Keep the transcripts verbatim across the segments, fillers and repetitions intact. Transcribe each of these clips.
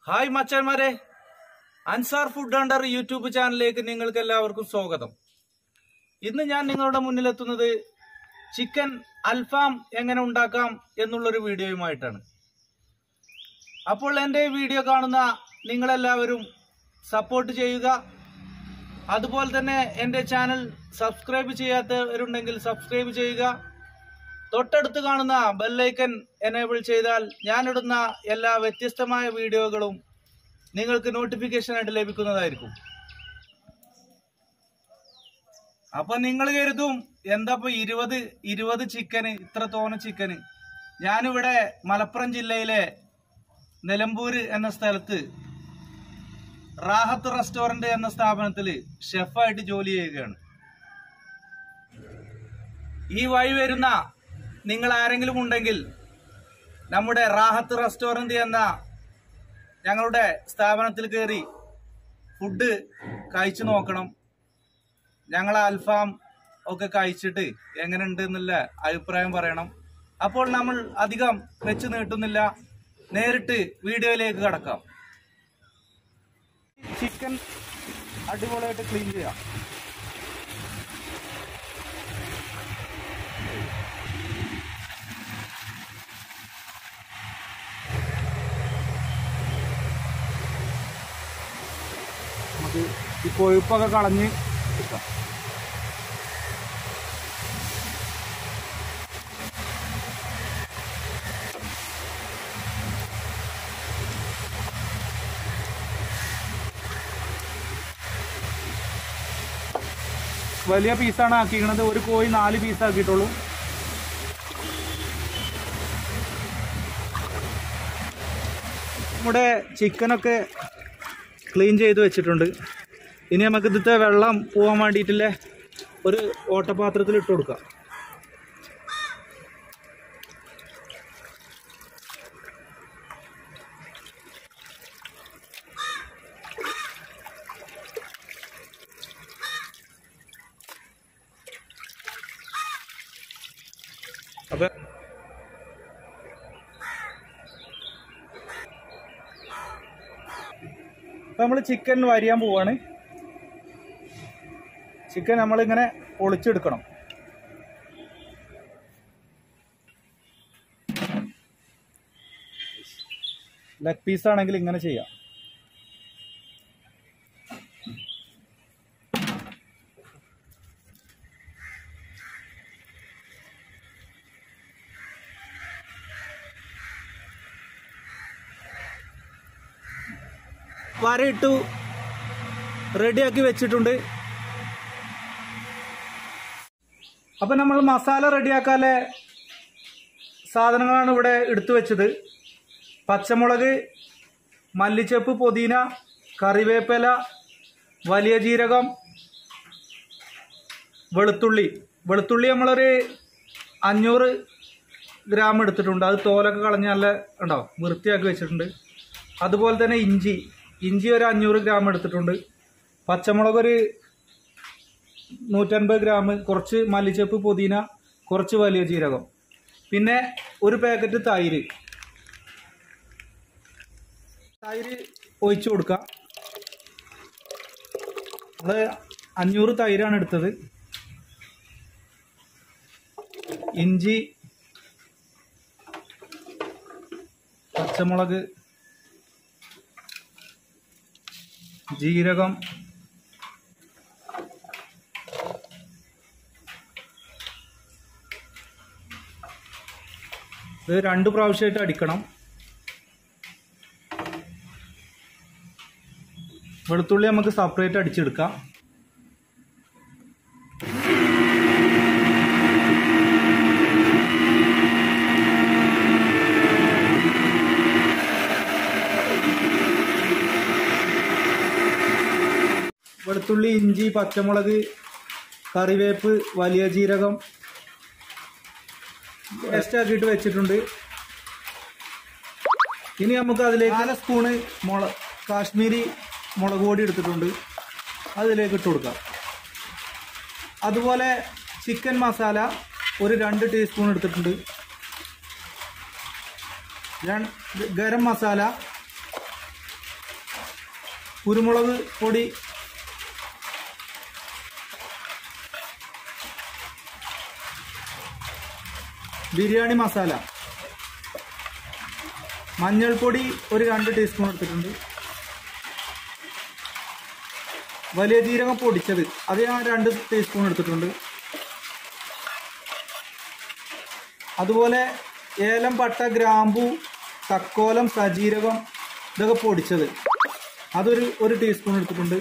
Hi മച്ചാന്മാരെ, Ansar food hunter YouTube ചാനലിലേക്ക് നിങ്ങൾക്ക് എല്ലാവർക്കും സ്വാഗതം. ഇന്ന് ഞാൻ നിങ്ങളുടെ മുന്നിലെത്തുന്നത് ചിക്കൻ അൽഫാം എങ്ങനെ ഉണ്ടാക്കാം എന്നുള്ളൊരു വീഡിയോയുമായിട്ടാണ്. അപ്പോൾ എൻ്റെ വീഡിയോ കാണുന്ന നിങ്ങളെല്ലാവരും സപ്പോർട്ട് ചെയ്യുക. അതുപോലെ തന്നെ എൻ്റെ ചാനൽ സബ്സ്ക്രൈബ് ചെയ്യാത്തവരുണ്ടെങ്കിൽ സബ്സ്ക്രൈബ് ചെയ്യുക. തൊട്ടടുത്ത് കാണുന്ന ബെല്ലൈക്കൻ എനേബിൾ ചെയ്താൽ ഞാനിടുന്ന എല്ലാ വ്യത്യസ്തമായ വീഡിയോകളും നിങ്ങൾക്ക് നോട്ടിഫിക്കേഷൻ ആയിട്ട് ലഭിക്കുന്നതായിരിക്കും. അപ്പൊ നിങ്ങൾ കരുതും എന്താ ഇരുപത് ഇരുപത് ചിക്കന്, ഇത്ര തോന ചിക്കന്. ഞാനിവിടെ മലപ്പുറം ജില്ലയിലെ നിലമ്പൂര് എന്ന സ്ഥലത്ത് റാഹത്ത് റെസ്റ്റോറന്റ് എന്ന സ്ഥാപനത്തിൽ ഷെഫായിട്ട് ജോലി ചെയ്യുകയാണ്. ഈ വഴി വരുന്ന നിങ്ങൾ ആരെങ്കിലും ഉണ്ടെങ്കിൽ നമ്മുടെ റാഹത്ത് റെസ്റ്റോറന്റ് എന്ന ഞങ്ങളുടെ സ്ഥാപനത്തിൽ കയറി ഫുഡ് കഴിച്ചു നോക്കണം. ഞങ്ങൾ അൽഫാം ഒക്കെ കഴിച്ചിട്ട് എങ്ങനെയുണ്ട് എന്നുള്ള അഭിപ്രായം പറയണം. അപ്പോൾ നമ്മൾ അധികം വെച്ച് നീട്ടുന്നില്ല, നേരിട്ട് വീഡിയോയിലേക്ക് കടക്കാം. ചിക്കൻ അടിപൊളിയായിട്ട് ക്ലീൻ ചെയ്യാം. നമുക്ക് ഈ കൊഴുപ്പൊക്കെ കളഞ്ഞ് കിട്ടാം. വലിയ പീസാണ് ആക്കിയിരിക്കുന്നത്. ഒരു കോഴി നാല് പീസ് ആക്കിയിട്ടുള്ളൂ. നമ്മുടെ ചിക്കനൊക്കെ ക്ലീൻ ചെയ്ത് വെച്ചിട്ടുണ്ട്. ഇനി നമുക്ക് ഇതിത്തെ വെള്ളം പോകാൻ വേണ്ടിയിട്ടില്ലേ ഒരു ഓട്ടപാത്രത്തിൽ ഇട്ട് കൊടുക്കാം. അപ്പൊ നമ്മൾ ചിക്കൻ വരിയാൻ പോവാണ്. ചിക്കൻ നമ്മളിങ്ങനെ പൊളിച്ചെടുക്കണം. ലെഗ് പീസ് ആണെങ്കിൽ ഇങ്ങനെ ചെയ്യാം. വരയിട്ടു റെഡിയാക്കി വെച്ചിട്ടുണ്ട്. അപ്പം നമ്മൾ മസാല റെഡിയാക്കാനുള്ള സാധനങ്ങളാണ് ഇവിടെ എടുത്തു വെച്ചത്. പച്ചമുളക്, മല്ലിച്ചപ്പ്, പുതിന, കറിവേപ്പില, വലിയ ജീരകം, വെളുത്തുള്ളി. വെളുത്തുള്ളി നമ്മളൊരു അഞ്ഞൂറ് ഗ്രാം എടുത്തിട്ടുണ്ട്. അത് തോലൊക്കെ കളഞ്ഞ് നല്ല ഉണ്ടാവും, വൃത്തിയാക്കി വെച്ചിട്ടുണ്ട്. അതുപോലെ തന്നെ ഇഞ്ചി ഇഞ്ചി ഒരു അഞ്ഞൂറ് ഗ്രാം എടുത്തിട്ടുണ്ട്. പച്ചമുളക് ഒരു നൂറ്റൻപത് ഗ്രാം, കുറച്ച് മല്ലിച്ചപ്പ്, പുതിന, കുറച്ച് വലിയ ജീരകം, പിന്നെ ഒരു പാക്കറ്റ് തൈര്. തൈര് ഒഴിച്ചു കൊടുക്കാം. നമ്മൾ അഞ്ഞൂറ് തൈരാണ് എടുത്തത്. ഇഞ്ചി, പച്ചമുളക്, ജീരകം, ഇത് രണ്ട് പ്രാവശ്യമായിട്ട് അടിക്കണം. വെളുത്തുള്ളി നമുക്ക് സെപ്പറേറ്റ് അടിച്ചെടുക്കാം. വെളുത്തുള്ളി, ഇഞ്ചി, പച്ചമുളക്, കറിവേപ്പ്, വലിയ ജീരകം പേസ്റ്റ് ആക്കിയിട്ട് വെച്ചിട്ടുണ്ട്. ഇനി നമുക്ക് അതിലേക്ക് നാല് സ്പൂണ് മുള കാശ്മീരി മുളക് പൊടി എടുത്തിട്ടുണ്ട്. അതിലേക്ക് ഇട്ട് കൊടുക്കാം. അതുപോലെ ചിക്കൻ മസാല ഒരു രണ്ട് ടീസ്പൂൺ എടുത്തിട്ടുണ്ട്. ഗരം മസാല കുരുമുളക് പൊടി, ബിരിയാണി മസാല, മഞ്ഞൾപ്പൊടി ഒരു രണ്ട് ടീസ്പൂൺ എടുത്തിട്ടുണ്ട്, വലിയ ജീരകം പൊടിച്ചത് അത് ഞാൻ രണ്ട് ടീസ്പൂൺ എടുത്തിട്ടുണ്ട്, അതുപോലെ ഏലം, പട്ട, ഗ്രാമ്പു, തക്കോലം, സജീരകം ഇതൊക്കെ പൊടിച്ചത് അതൊരു ഒരു ടീസ്പൂൺ എടുത്തിട്ടുണ്ട്.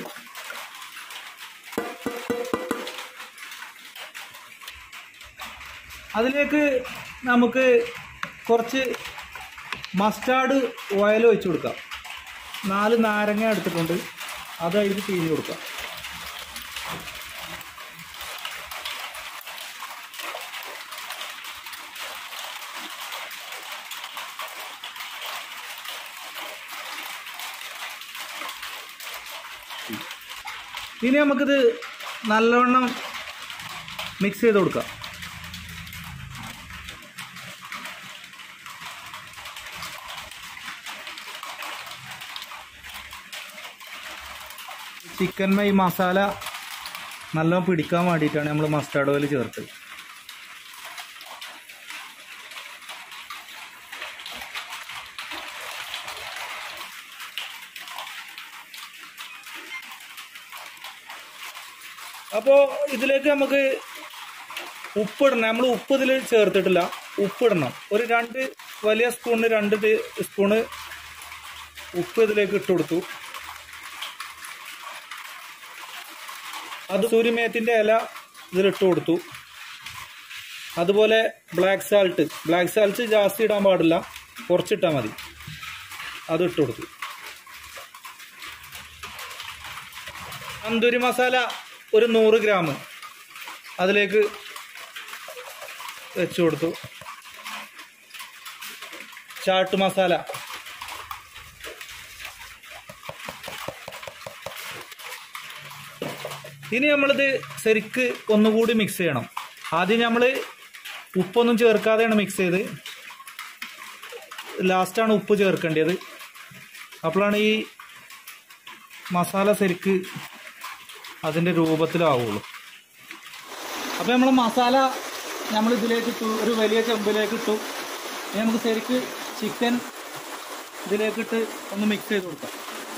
അതിലേക്ക് നമുക്ക് കുറച്ച് മസ്റ്റാർഡ് ഓയിൽ ഒഴിച്ചു കൊടുക്കാം. നാല് നാരങ്ങ എടുത്തിട്ടുണ്ട്, അത് അതിൽ പിഴിഞ്ഞ് കൊടുക്കാം. ഇനി നമുക്കിത് നല്ലവണ്ണം മിക്സ് ചെയ്ത് കൊടുക്കാം. ചിക്കന്മേ ഈ മസാല നല്ലോണം പിടിക്കാൻ വേണ്ടിയിട്ടാണ് നമ്മൾ മസ്റ്റാർഡ് ഓയിൽ ചേർത്ത്. അപ്പോൾ ഇതിലേക്ക് നമുക്ക് ഉപ്പിടണം. നമ്മൾ ഉപ്പ് ഇതിൽ ചേർത്തിട്ടില്ല, ഉപ്പിടണം. ഒരു രണ്ട് വലിയ സ്പൂണിന് രണ്ട് സ്പൂണ് ഉപ്പ് ഇതിലേക്ക് ഇട്ട് കൊടുത്തു. അത് സൂര്യമേത്തിൻ്റെ ഇല ഇതിലിട്ട് കൊടുത്തു. അതുപോലെ ബ്ലാക്ക് സാൾട്ട്, ബ്ലാക്ക് സാൾട്ട് ജാസ്തി ഇടാൻ പാടില്ല, കുറച്ചിട്ടാൽ മതി, അത് ഇട്ട് കൊടുത്തു. തന്തൂരി മസാല ഒരു നൂറ് ഗ്രാം അതിലേക്ക് വെച്ച് കൊടുത്തു. ചാട്ട് മസാല, ഇനി നമ്മളിത് ശരിക്ക് ഒന്നുകൂടി മിക്സ് ചെയ്യണം. ആദ്യം നമ്മൾ ഉപ്പൊന്നും ചേർക്കാതെയാണ് മിക്സ് ചെയ്ത്, ലാസ്റ്റാണ് ഉപ്പ് ചേർക്കേണ്ടത്. അപ്പോഴാണ് ഈ മസാല ശരിക്ക് അതിൻ്റെ രൂപത്തിലാവുള്ളൂ. അപ്പോൾ നമ്മൾ മസാല നമ്മൾ ഇതിലേക്ക് ഇട്ടു, ഒരു വലിയ ചെമ്പിലേക്ക് ഇട്ടു. നമുക്ക് ശരിക്ക് ചിക്കൻ ഇതിലേക്കിട്ട് ഒന്ന് മിക്സ് ചെയ്ത് കൊടുക്കാം.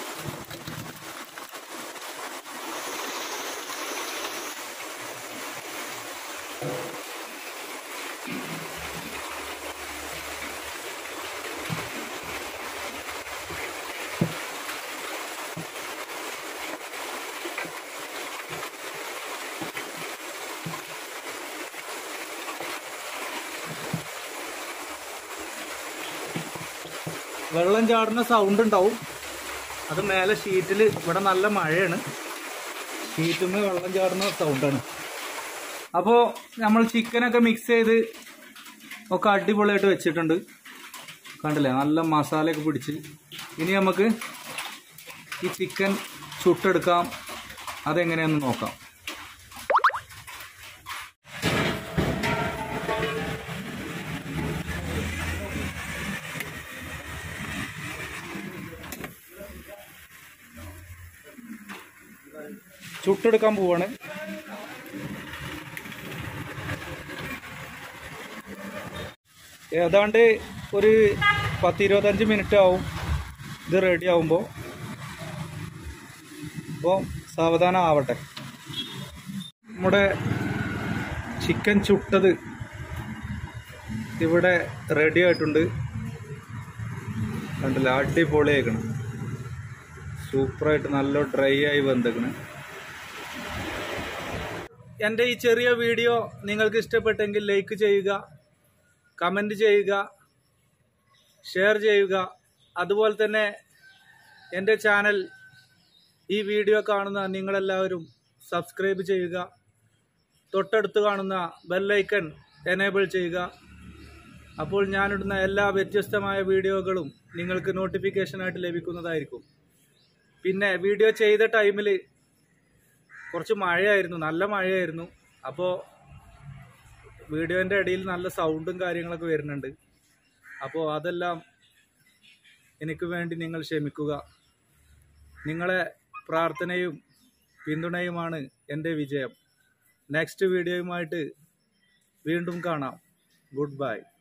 വെള്ളം ചാടുന്ന സൗണ്ട് ഉണ്ടാവും. അത് മേലെ ഷീറ്റിൽ, ഇവിടെ നല്ല മഴയാണ്, ഷീറ്റിൽ വെള്ളം ചാടുന്ന സൗണ്ടാണ്. അപ്പോൾ നമ്മൾ ചിക്കനൊക്കെ മിക്സ് ചെയ്ത് ഒക്കെ അടിപൊളിയായിട്ട് വെച്ചിട്ടുണ്ട്. കണ്ടില്ലേ, നല്ല മസാലയൊക്കെ പിടിച്ച്. ഇനി നമുക്ക് ഈ ചിക്കൻ ചുട്ടെടുക്കാം. അതെങ്ങനെയാണെന്ന് നോക്കാം. ചുട്ടെടുക്കാൻ പോവാണ്. ഏതാണ്ട് ഒരു പത്തിരുപത്തഞ്ച് മിനിറ്റ് ആവും ഇത് റെഡി ആവുമ്പോൾ. അപ്പോൾ സാവധാനം ആവട്ടെ. നമ്മുടെ ചിക്കൻ ചുട്ടത് ഇവിടെ റെഡി ആയിട്ടുണ്ട്. കണ്ടില്ല, അടിപൊളിയായിക്കണം, സൂപ്പറായിട്ട് നല്ല ഡ്രൈ ആയി വെന്തേക്കണം. എൻ്റെ ഈ ചെറിയ വീഡിയോ നിങ്ങൾക്ക് ഇഷ്ടപ്പെട്ടെങ്കിൽ ലൈക്ക് ചെയ്യുക, കമൻറ്റ് ചെയ്യുക, ഷെയർ ചെയ്യുക. അതുപോലെ തന്നെ എൻ്റെ ചാനൽ ഈ വീഡിയോ കാണുന്ന നിങ്ങളെല്ലാവരും സബ്സ്ക്രൈബ് ചെയ്യുക. തൊട്ടടുത്ത് കാണുന്ന ബെല്ലൈക്കൺ എനേബിൾ ചെയ്യുക. അപ്പോൾ ഞാനിടുന്ന എല്ലാ വ്യത്യസ്തമായ വീഡിയോകളും നിങ്ങൾക്ക് നോട്ടിഫിക്കേഷനായിട്ട് ലഭിക്കുന്നതായിരിക്കും. പിന്നെ വീഡിയോ ചെയ്ത ടൈമിൽ കുറച്ച് മഴയായിരുന്നു, നല്ല മഴയായിരുന്നു. അപ്പോൾ വീഡിയോൻ്റെ ഇടയിൽ നല്ല സൗണ്ടും കാര്യങ്ങളൊക്കെ വരുന്നുണ്ട്. അപ്പോൾ അതെല്ലാം എനിക്ക് വേണ്ടി നിങ്ങൾ ക്ഷമിക്കുക. നിങ്ങളെ പ്രാർത്ഥനയും പിന്തുണയുമാണ് എൻ്റെ വിജയം. നെക്സ്റ്റ് വീഡിയോയുമായിട്ട് വീണ്ടും കാണാം. Good by.